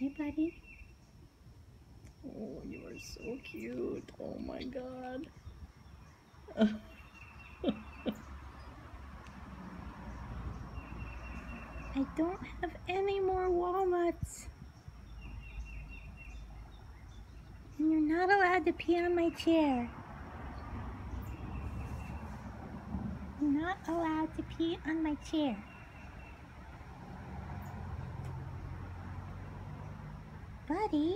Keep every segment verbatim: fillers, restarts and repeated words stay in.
Hey, buddy. Oh, you are so cute. Oh my god. I don't have any more walnuts. And you're not allowed to pee on my chair. You're not allowed to pee on my chair. Buddy?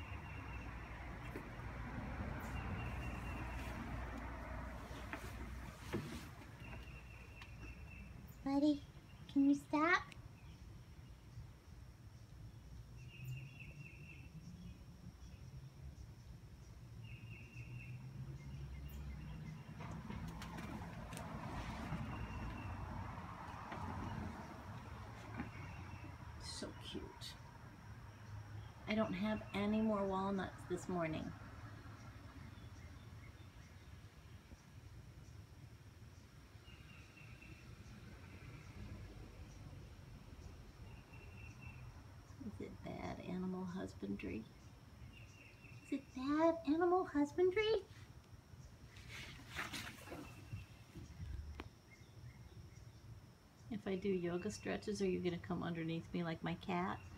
Buddy, can you stop? So cute. I don't have any more walnuts this morning. Is it bad animal husbandry? Is it bad animal husbandry? If I do yoga stretches, are you going to come underneath me like my cat?